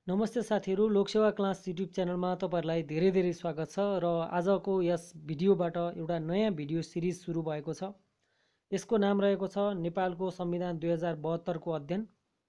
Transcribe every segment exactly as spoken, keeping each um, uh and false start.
नमस्ते साथीहरू, Lok Sewa class YouTube च्यानलमा तपाईहरुलाई धेरै धेरै स्वागत छ र आजको यस भिडियोबाट एउटा नयाँ भिडियो सिरिज सुरु भएको छ। यसको नाम रहेको छ नेपालको संविधान दुई हजार बहत्तर को अध्ययन।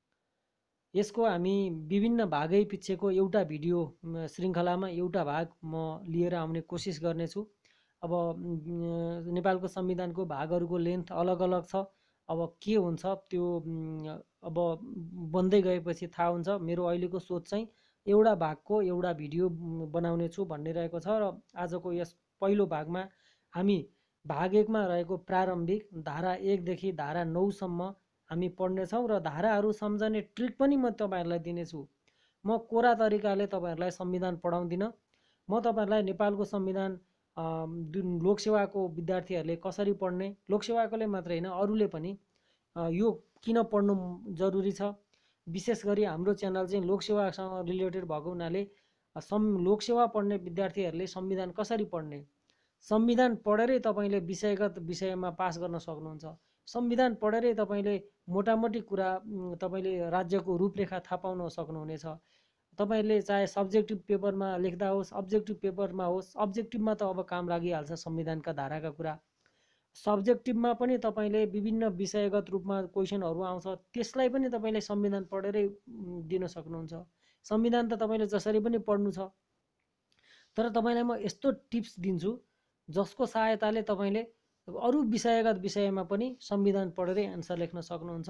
यसको हामी विभिन्न भागै पिछेको एउटा भिडियो श्रृङ्खलामा एउटा भाग म लिएर आउने कोसिस गर्नेछु। अब नेपालको संविधानको भागहरूको लेन्थ अलग अलग छ। अब के हुन्छ त्यो अब बन्दै गएपछि थाहा हुन्छ। मेरो अहिलेको सोच चाहिँ एउटा भागको एउटा भिडियो बनाउने छु भन्ने रहेको छ र आजको यस पहिलो भागमा हामी भाग एकमा रहेको प्रारम्भिक धारा एक देखि धारा नौ सम्म हामी पढ्नेछौँ र धाराहरू सम्झने ट्रिक पनि म तपाईहरुलाई दिनेछु। म कोरा तरिकाले तपाईहरुलाई संविधान पढाउँदिन। म तपाईहरुलाई नेपालको संविधान लोकसेवाको विद्यार्थीहरूले कसरी पढ्ने, लोकसेवाकोले मात्रै हैन अरूले पनि यो किन पढ्नु जरुरी छ। विशेष गरी हाम्रो च्यानल चाहिँ लोकसेवासँग रिलेटेड भएको हुनाले सम लोकसेवा पढ्ने विद्यार्थीहरूले संविधान कसरी पढ्ने, संविधान पढेरै तपाईले विषयगत विषयमा पास गर्न सक्नुहुन्छ। संविधान पढेरै तपाईले मोटामोटी कुरा तपाईले राज्यको रूपरेखा थाहा पाउन सक्नुहुनेछ। तपाईले चाहे सब्जेक्टिभ पेपरमा लेख्दा होस्, अब्जेक्टिभ पेपरमा होस्, अब्जेक्टिभमा त अब काम लागिहाल्छ संविधानका धाराका कुरा। सब्जेक्टिभमा पनि तपाईले विभिन्न विषयगत रूपमा क्वेसनहरू आउँछ, त्यसलाई पनि तपाईले संविधान पढेरै दिन सक्नुहुन्छ। संविधान त तपाईले जसरी पनि पढ्नु छ, तर तपाईलाई म यस्तो टिप्स दिन्छु जसको सहायताले तपाईले अरू विषयगत विषयमा पनि संविधान पढेरै आन्सर लेख्न सक्नुहुन्छ।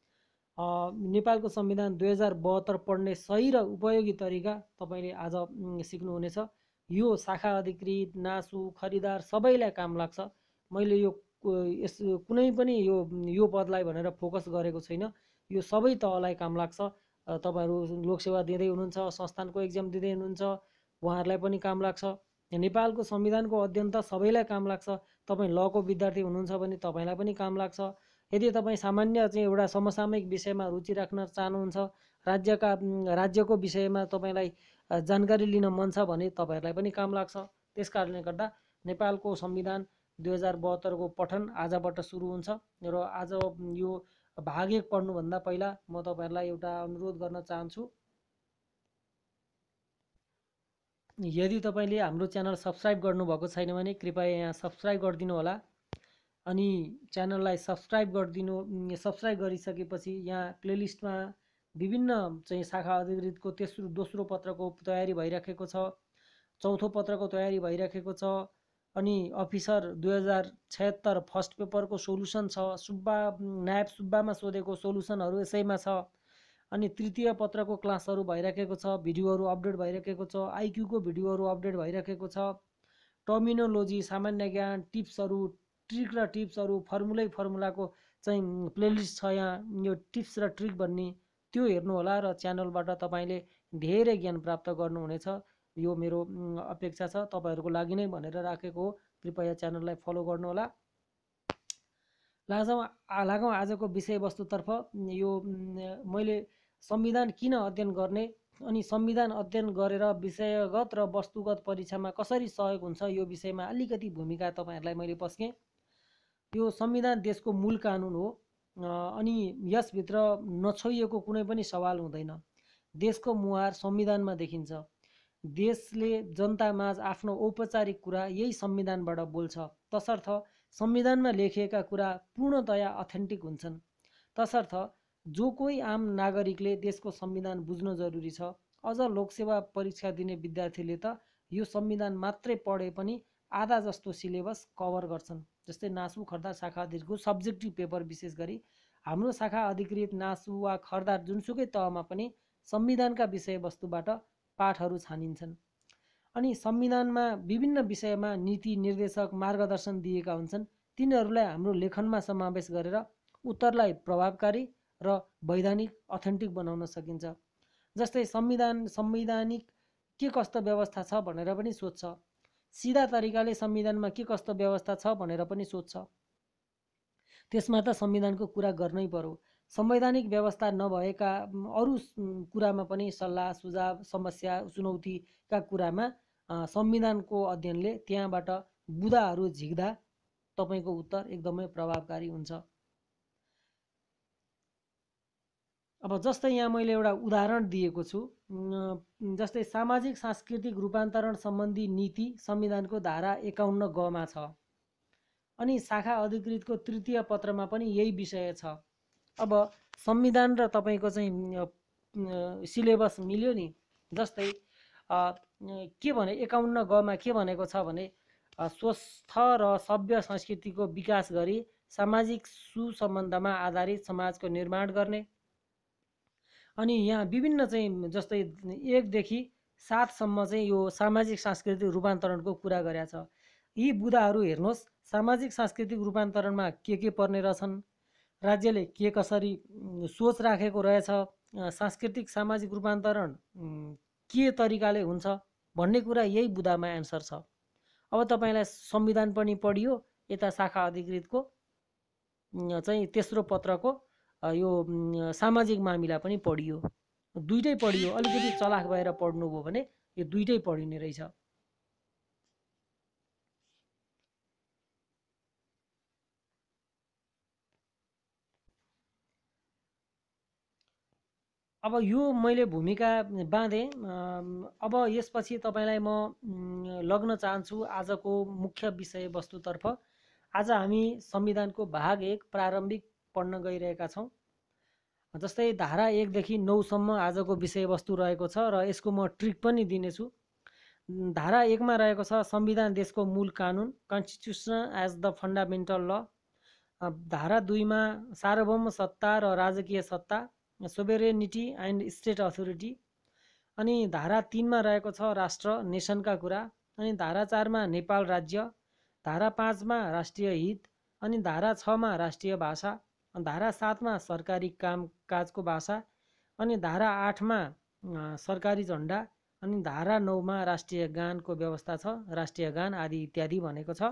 नेपालको संविधान दुई हजार बहत्तर पढ्ने सही र उपयोगी तरिका तपाईले आज सिक्नुहुनेछ। यो शाखा अधिकृत, नासु, खरिदार सबैलाई काम लाग्छ। मैले यो यस कुनै पनि यो यो पदलाई भनेर फोकस गरेको छैन। यो सबै तहलाई काम लाग्छ। तपाईहरु लोकसेवा दिँदै हुनुहुन्छ, संस्थानको एक्जाम दिँदै हुनुहुन्छ, उहाँहरूलाई पनि काम लाग्छ। नेपालको संविधानको अध्ययन त सबैलाई काम लाग्छ। तपाई लको विद्यार्थी हुनुहुन्छ भने तपाईलाई पनि काम लाग्छ। यदि तपाई सामान्य चाहिँ एउटा समसामयिक विषयमा रुचि राख्न चाहनुहुन्छ, राज्यका राज्यको विषयमा तपाईलाई जानकारी लिन मन छ भने तपाईहरुलाई पनि काम लाग्छ। त्यसकारणले गर्दा नेपालको संविधान दुई हजार बहत्तर को पठन आजबाट सुरु हुन्छ र आज यो भाग एक पढ्नुभन्दा पहिला म तपाईहरुलाई एउटा अनुरोध गर्न चाहन्छु। यदि तपाईले हाम्रो च्यानल सब्स्क्राइब गर्नुभएको छैन भने कृपया यहाँ सब्स्क्राइब गरिदिनु होला। अनि च्यानललाई सब्स्क्राइब गरिदिनु सब्स्क्राइब गरिसकेपछि यहाँ प्लेलिस्टमा विभिन्न चाहिँ शाखा अधिकृतको तेस्रो दोस्रो पत्रको तयारी भइराखेको छ, चौथो पत्रको तयारी भइराखेको छ, अनि अफिसर दुई हजार छयत्तर फर्स्ट पेपरको सोलुसन छ, सुब्बा नायब सुब्बामा सोधेको सोलुसनहरू यसैमा छ, अनि तृतीय पत्रको क्लासहरू भइराखेको छ, भिडियोहरू अपडेट भइराखेको छ, आइक्यू को भिडियोहरू अपडेट भइराखेको छ, टर्मिनोलोजी, सामान्य ज्ञान, टिप्सहरू, ट्रिक र टिप्सहरू, फर्मुलै फर्मुलाको चाहिँ प्लेलिस्ट छ यहाँ, यो टिप्स र ट्रिक भन्ने त्यो हेर्नु होला र च्यानलबाट तपाईले धेरै ज्ञान प्राप्त गर्नुहुनेछ। यो मेरो अपेक्षा छ, तपाईहरुको लागि नै भनेर राखेको हो। कृपया च्यानललाई फलो गर्नु होला। लागौँ लागौँ आजको विषयवस्तुतर्फ। यो मैले संविधान किन अध्ययन गर्ने अनि संविधान अध्ययन गरेर विषयगत र वस्तुगत परीक्षामा कसरी सहयोग हुन्छ यो विषयमा अलिकति भूमिका तपाईहरुलाई मैले पस्केँ। यो संविधान देशको मूल कानुन हो अनि यसभित्र नछोइएको कुनै पनि सवाल हुँदैन। देशको मुहार संविधानमा देखिन्छ। देशले जनतामाझ आफ्नो औपचारिक कुरा यही संविधानबाट बोल्छ। तसर्थ संविधानमा लेखिएका कुरा पूर्णतया अथेन्टिक हुन्छन्। तसर्थ जो कोही आम नागरिकले देशको संविधान बुझ्न जरुरी छ। अझ लोकसेवा परीक्षा दिने विद्यार्थीले त यो संविधान मात्रै पढे पनि आधा जस्तो सिलेबस कभर गर्छन्। जस्तै नासु, खर्दार, शाखा अधिकृतको सब्जेक्टिभ पेपर विशेष गरी हाम्रो शाखा अधिकृत, नासु वा खर्दार जुनसुकै तहमा पनि संविधानका विषयवस्तुबाट पाठहरू छानिन्छन्। अनि संविधानमा विभिन्न विषयमा नीति, निर्देशक, मार्गदर्शन दिएका हुन्छन्। तिनीहरूलाई हाम्रो लेखनमा समावेश गरेर उत्तरलाई प्रभावकारी र वैधानिक अथेन्टिक बनाउन सकिन्छ। जस्तै संविधान संवैधानिक के कस्तो व्यवस्था छ भनेर पनि सोध्छ। सिधा तरिकाले संविधानमा के कस्तो व्यवस्था छ भनेर पनि सोध्छ। त्यसमा त संविधानको कुरा गर्नै पर्यो। संवैधानिक व्यवस्था नभएका अरू कुरामा पनि सल्लाह, सुझाव, समस्या, चुनौतीका कुरामा संविधानको अध्ययनले त्यहाँबाट बुदाहरू झिक्दा तपाईको उत्तर एकदमै प्रभावकारी हुन्छ। अब जस्तै यहाँ मैले एउटा उदाहरण दिएको छु, जस्तै सामाजिक सांस्कृतिक रूपान्तरण सम्बन्धी नीति संविधानको धारा एकाउन्न ग मा छ। अनि शाखा अधिकृतको तृतीय पत्रमा पनि यही विषय छ। अब संविधान र तपाईँको चाहिँ सिलेबस मिल्यो नि। जस्तै के भने एकाउन्न ग मा के भनेको छ भने स्वस्थ र सभ्य संस्कृतिको विकास गरी सामाजिक सुसम्बन्धमा आधारित समाजको निर्माण गर्ने। अनि यहाँ विभिन्न चाहिँ जस्तै एकदेखि सातसम्म चाहिँ यो सामाजिक सांस्कृतिक रूपान्तरणको कुरा गरेको छ। यी बुदाहरू हेर्नुहोस्, सामाजिक सांस्कृतिक रूपान्तरणमा के के पर्ने रहेछन्, राज्यले के कसरी सोच राखेको रहेछ, सांस्कृतिक सामाजिक रूपान्तरण के तरिकाले हुन्छ भन्ने कुरा यही बुदामा एन्सर छ। अब तपाईँलाई संविधान पनि पढियो, यता शाखा अधिकृतको चाहिँ तेस्रो पत्रको यो सामाजिक मामिला पनि पढियो, दुईटै पढियो। अलिकति चलाख भएर पढ्नुभयो भने यो दुईटै पढिने रहेछ। अब यो मैले भूमिका बाँधेँ। अब यसपछि तपाईँलाई म लग्न चाहन्छु आजको मुख्य विषयवस्तुतर्फ। आज हामी संविधानको भाग एक प्रारम्भिक पढ्न गइरहेका छौँ। जस्तै धारा एकदेखि नौसम्म आजको विषयवस्तु रहेको छ र यसको म ट्रिक पनि दिनेछु। धारा एकमा रहेको छ संविधान देशको मूल कानुन, कन्स्टिट्युसन एज द फन्डामेन्टल ल। धारा दुईमा सार्वभौम सत्ता र राजकीय सत्ता, सोभेरेनिटी एन्ड स्टेट अथोरिटी। अनि धारा तीनमा रहेको छ राष्ट्र नेसनका कुरा। अनि धारा चारमा नेपाल राज्य, धारा पाँचमा राष्ट्रिय हित, अनि धारा छमा राष्ट्रिय भाषा, धारा सातमा सरकारी कामकाजको भाषा, अनि धारा आठमा सरकारी झन्डा, अनि धारा नौमा राष्ट्रिय गानको व्यवस्था छ, राष्ट्रिय गान आदि इत्यादि भनेको छ।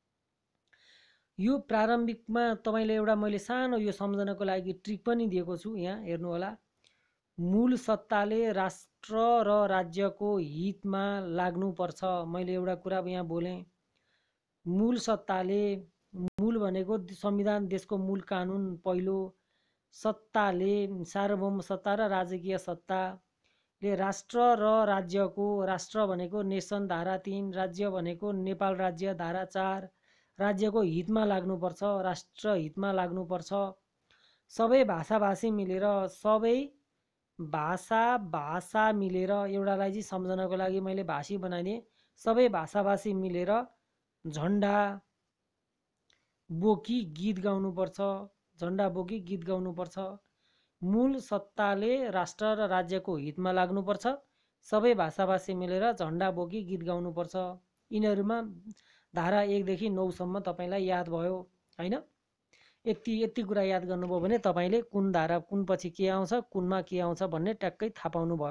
यो प्रारम्भिकमा तपाईँले एउटा मैले सानो यो सम्झनको लागि ट्रिक पनि दिएको छु, यहाँ हेर्नु होला। मूल सत्ताले राष्ट्र र राज्यको हितमा लाग्नुपर्छ। मैले एउटा कुरा यहाँ बोलेँ, मूल सत्ताले, मूल भनेको संविधान देशको मूल कानुन पहिलो, सत्ताले सार्वभौम सत्ता र राजकीय सत्ताले राष्ट्र र राज्यको, राष्ट्र भनेको नेसन धारा तीन, राज्य भनेको नेपाल राज्य धारा चार, राज्यको हितमा लाग्नुपर्छ, राष्ट्र हितमा लाग्नुपर्छ। सबै भाषाभाषी मिलेर, सबै भाषा भाषा मिलेर, एउटालाई चाहिँ सम्झनको लागि मैले भाषी बनाइदिएँ, सबै भाषाभाषी मिलेर झन्डा बोकी गीत गाउनुपर्छ, झन्डा बोकी गीत गाउनुपर्छ। मूल सत्ताले राष्ट्र र राज्यको हितमा लाग्नुपर्छ, सबै भाषाभाषी मिलेर झन्डा बोकी गीत गाउनुपर्छ। यिनीहरूमा धारा एकदेखि नौसम्म तपाईँलाई याद भयो होइन? यति यति कुरा याद गर्नुभयो भने तपाईँले कुन धारा कुन पछि के आउँछ, कुनमा के आउँछ भन्ने ट्याक्कै थाहा पाउनुभयो।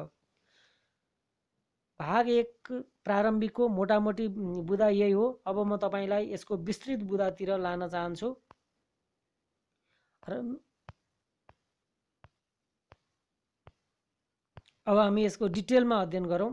भाग एक प्रारम्भिकको मोटामोटी बुदा यही हो। अब म तपाईँलाई यसको विस्तृत बुदातिर लान चाहन्छु। अब हामी यसको डिटेलमा अध्ययन गरौँ।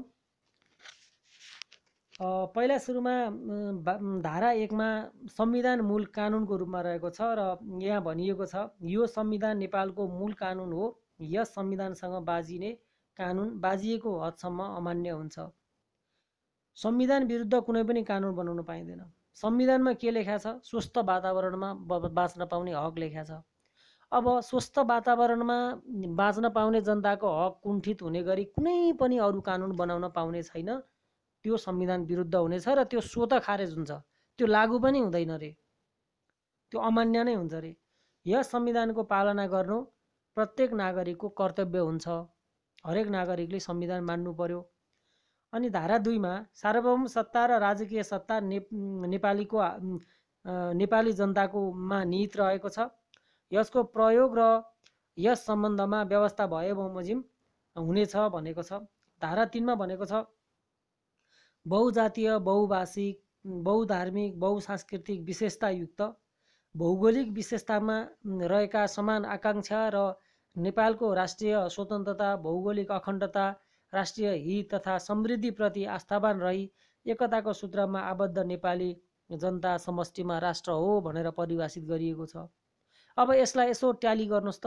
पहिला सुरुमा धारा एकमा संविधान मूल कानुनको रूपमा रहेको छ र यहाँ भनिएको छ यो संविधान नेपालको मूल कानुन हो। यस संविधानसँग बाजिने कानुन बाजिएको हदसम्म अमान्य हुन्छ। संविधान विरुद्ध कुनै पनि कानुन बनाउन पाइँदैन। संविधानमा के लेखा छ? स्वस्थ वातावरणमा बाँच्न पाउने हक लेखा छ। अब स्वस्थ वातावरणमा बाँच्न पाउने जनताको हक कुण्ठित हुने गरी कुनै पनि अरू कानुन बनाउन पाउने छैन। त्यो संविधान विरुद्ध हुनेछ र त्यो स्वत खारेज हुन्छ, त्यो लागू पनि हुँदैन रे, त्यो अमान्य नै हुन्छ रे। यस संविधानको पालना गर्नु प्रत्येक नागरिकको कर्तव्य हुन्छ। हरेक नागरिकले संविधान मान्नु पर्यो। अनि धारा दुईमा सार्वभौम सत्ता र राजकीय सत्ता ने नेपालीको नेपाली जनताको मा निहित रहेको छ। यसको प्रयोग र यस सम्बन्धमा व्यवस्था भए बमोजिम हुनेछ भनेको छ। धारा तीनमा भनेको छ बहुजातीय, बहुभाषिक, बहुधार्मिक, बहुसांस्कृतिक विशेषतायुक्त, भौगोलिक विशेषतामा रहेका समान आकांक्षा र नेपालको राष्ट्रिय स्वतन्त्रता, भौगोलिक अखण्डता, राष्ट्रिय हित तथा समृद्धिप्रति आस्थावान रही एकताको सूत्रमा आबद्ध नेपाली जनता समष्टिमा राष्ट्र हो भनेर परिभाषित गरिएको छ। अब यसलाई यसो ट्याली गर्नुहोस् त।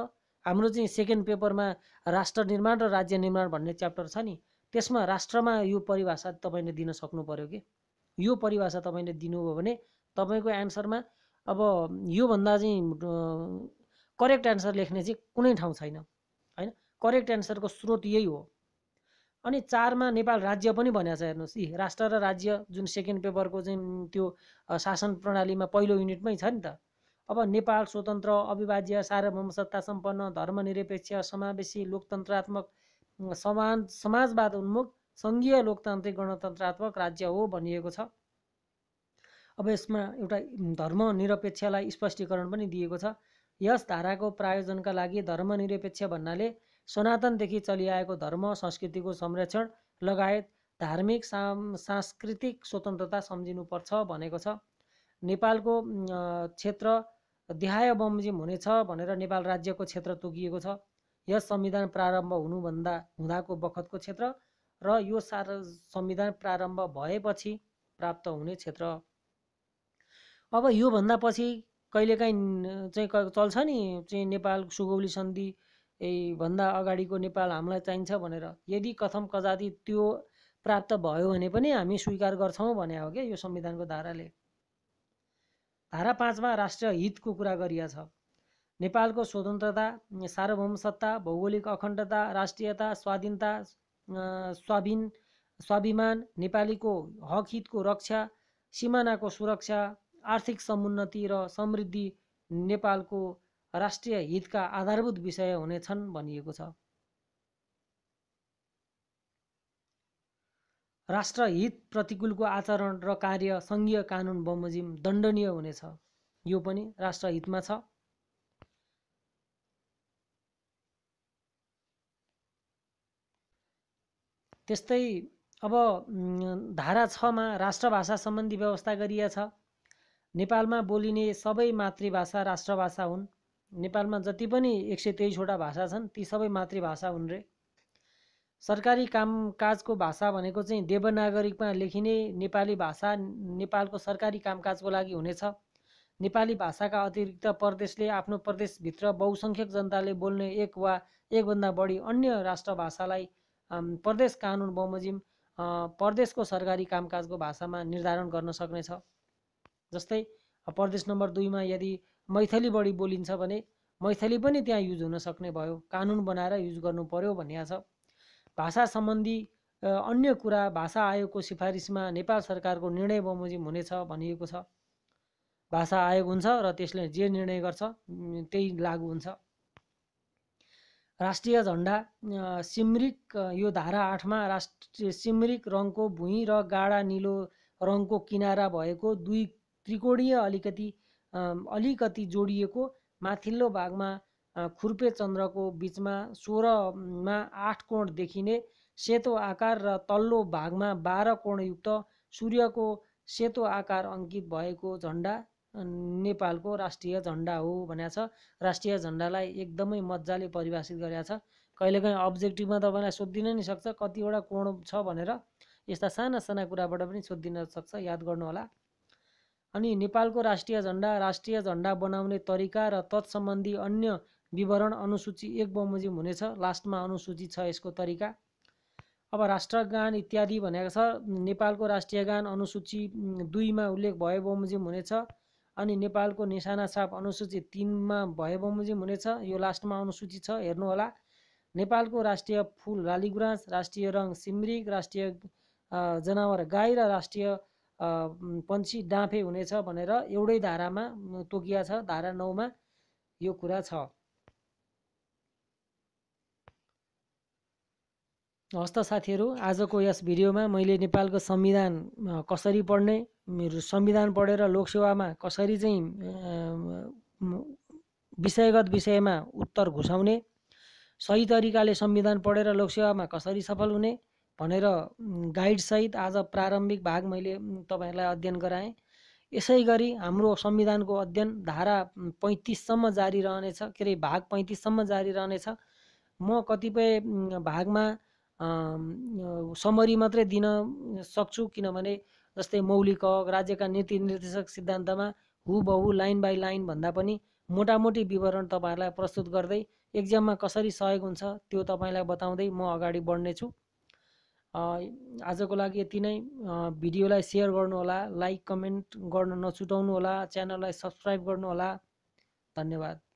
हाम्रो चाहिँ सेकेन्ड पेपरमा राष्ट्र निर्माण र राज्य निर्माण भन्ने च्याप्टर छ नि, त्यसमा राष्ट्रमा यो परिभाषा तपाईँले दिन सक्नु पर्यो कि यो परिभाषा तपाईँले दिनुभयो भने तपाईँको एन्सरमा अब योभन्दा चाहिँ करेक्ट एन्सर लेख्ने चाहिँ कुनै ठाउँ छैन होइन। करेक्ट एन्सरको स्रोत यही हो। अनि चारमा नेपाल राज्य पनि भनेको छ हेर्नुहोस्, यी राष्ट्र र राज्य जुन सेकेन्ड पेपरको चाहिँ त्यो शासन प्रणालीमा पहिलो युनिटमै छ नि त। अब नेपाल स्वतन्त्र अविभाज्य सार्वभौम सत्ता सम्पन्न धर्मनिरपेक्ष समावेशी लोकतन्त्रात्मक समान समाजवाद उन्मुख सङ्घीय लोकतान्त्रिक गणतन्त्रात्मक राज्य हो भनिएको छ। अब यसमा एउटा धर्मनिरपेक्षलाई स्पष्टीकरण पनि दिएको छ। यस धाराको प्रायोजनका लागि धर्मनिरपेक्ष भन्नाले सनातनदेखि चलिआएको धर्म संस्कृतिको संरक्षण लगायत धार्मिक सांस्कृतिक स्वतन्त्रता सम्झिनुपर्छ भनेको छ। नेपालको क्षेत्र देहाय बमोजिम हुनेछ भनेर नेपाल राज्यको क्षेत्र तोकिएको छ। यस संविधान प्रारम्भ हुनुभन्दा हुँदाको बखतको क्षेत्र र यो सार संविधान प्रारम्भ भएपछि प्राप्त हुने क्षेत्र। अब योभन्दा पछि कहिलेकाहीँ चाहिँ चल्छ नि चाहिँ नेपाल सुगौली सन्धि भन्दा अगाडिको नेपाल हामीलाई चाहिन्छ भनेर, यदि कथम कदाचित त्यो प्राप्त भयो भने पनि हामी स्वीकार गर्छौँ भने हो क्या यो संविधानको धाराले। धारा पाँचमा राष्ट्रिय हितको कुरा गरिएको छ। नेपालको स्वतन्त्रता सार्वभौम सत्ता भौगोलिक अखण्डता राष्ट्रियता स्वाधीनता स्वाभिन स्वाभिमान नेपालीको हक हितको रक्षा सिमानाको सुरक्षा आर्थिक समुन्नति र समृद्धि नेपालको राष्ट्रिय हितका आधारभूत विषय हुनेछन् भनिएको छ। राष्ट्रहित प्रतिकूलको आचरण र कार्य सङ्घीय कानुन बमोजिम दण्डनीय हुनेछ, यो पनि राष्ट्रहितमा छ। त्यस्तै अब धारा छमा राष्ट्रभाषा सम्बन्धी व्यवस्था गरिएको छ। नेपालमा बोलिने सबै मातृभाषा राष्ट्रभाषा हुन्। नेपालमा जति पनि एक सय तेइसवटा भाषा छन् ती सबै मातृभाषा हुन् रे। सरकारी कामकाजको भाषा भनेको चाहिँ देवनागरीमा लेखिने नेपाली भाषा नेपालको सरकारी कामकाजको लागि हुनेछ। नेपाली भाषाका अतिरिक्त प्रदेशले आफ्नो प्रदेशभित्र बहुसङ्ख्यक जनताले बोल्ने एक वा एकभन्दा बढी अन्य राष्ट्रभाषालाई प्रदेश कानुन बमोजिम प्रदेशको सरकारी कामकाजको भाषामा निर्धारण गर्न सक्नेछ। जस्तै प्रदेश नम्बर दुईमा यदि मैथिली बढी बोलिन्छ भने मैथिली पनि त्यहाँ युज हुन सक्ने भयो, कानुन बनाएर युज गर्नु पर्यो भनिएको छ। भाषा सम्बन्धी अन्य कुरा भाषा आयोगको सिफारिसमा नेपाल सरकारको निर्णय बमोजिम हुनेछ भनिएको छ। भाषा आयोग हुन्छ र त्यसले जे निर्णय गर्छ त्यही लागू हुन्छ। राष्ट्रिय झण्डा सिमरिक यो धारा आठमा राष्ट्रिय सिमरिक रङको भुइँ र गाढा निलो रङको किनारा भएको दुई त्रिकोणीय अलिकति अलिकति जोडिएको माथिल्लो भागमा खुर्पे चन्द्रको बिचमा सोह्रमा आठ कोण देखिने सेतो आकार र तल्लो भागमा बाह्र कोणयुक्त सूर्यको सेतो आकार अङ्कित भएको झण्डा नेपालको राष्ट्रिय झण्डा हो भनेको छ। राष्ट्रिय झण्डालाई एकदमै मजाले परिभाषित गरेको छ। कहिलेकाहीँ अब्जेक्टिभमा तपाईँलाई सोधिदिन नि सक्छ कतिवटा कोण छ भनेर, यस्ता साना साना कुराबाट पनि सोधिदिन सक्छ, याद गर्नु होला। अनि नेपालको राष्ट्रिय झण्डा राष्ट्रिय झण्डा बनाउने तरिका र तत्सम्बन्धी अन्य विवरण अनुसूची एक बमोजिम हुनेछ। लास्टमा अनुसूची छ यसको तरिका। अब राष्ट्रगान इत्यादि भनेको छ। नेपालको राष्ट्रिय गान अनुसूची दुईमा उल्लेख भए बमोजिम हुनेछ। अनि नेपालको निशाना छाप अनुसूची तीनमा भए बमोजिम हुनेछ। यो लास्टमा अनुसूची छ, हेर्नु होला। नेपालको राष्ट्रिय फुल लालीगुराँस, राष्ट्रिय रङ सिमरिक, राष्ट्रिय जनावर गाई र राष्ट्रिय पन्छी डाँफे हुनेछ भनेर एउटै धारामा तोकिया छ। धारा नौमा यो कुरा छ। हस्त साथीहरू, आजको यस भिडियोमा मैले नेपालको संविधान कसरी पढ्ने, मेरो संविधान पढेर लोकसेवामा कसरी चाहिँ विषयगत विषयमा उत्तर घुसाउने, सही तरिकाले संविधान पढेर लोकसेवामा कसरी सफल हुने भनेर गाइडसहित आज प्रारम्भिक भाग मैले तपाईँहरूलाई अध्ययन गराएँ। यसै गरी हाम्रो संविधानको अध्ययन धारा पैँतिससम्म जारी रहनेछ, के अरे भाग पैँतिससम्म जारी रहनेछ। म कतिपय भागमा समरी मात्रै दिन सक्छु, किनभने जस्तै मौलिक हक, राज्यका नीति निर्देशक सिद्धान्तमा हुबहु लाइन बाई लाइन भन्दा पनि मोटामोटी विवरण तपाईँहरूलाई प्रस्तुत गर्दै एक्जाममा कसरी सहयोग हुन्छ त्यो तपाईँलाई बताउँदै म अगाडि बढ्नेछु। आजको लागि यति नै। भिडियोलाई सेयर गर्नुहोला, लाइक कमेन्ट गर्न नछुटाउनुहोला, च्यानललाई सब्सक्राइब गर्नुहोला। धन्यवाद।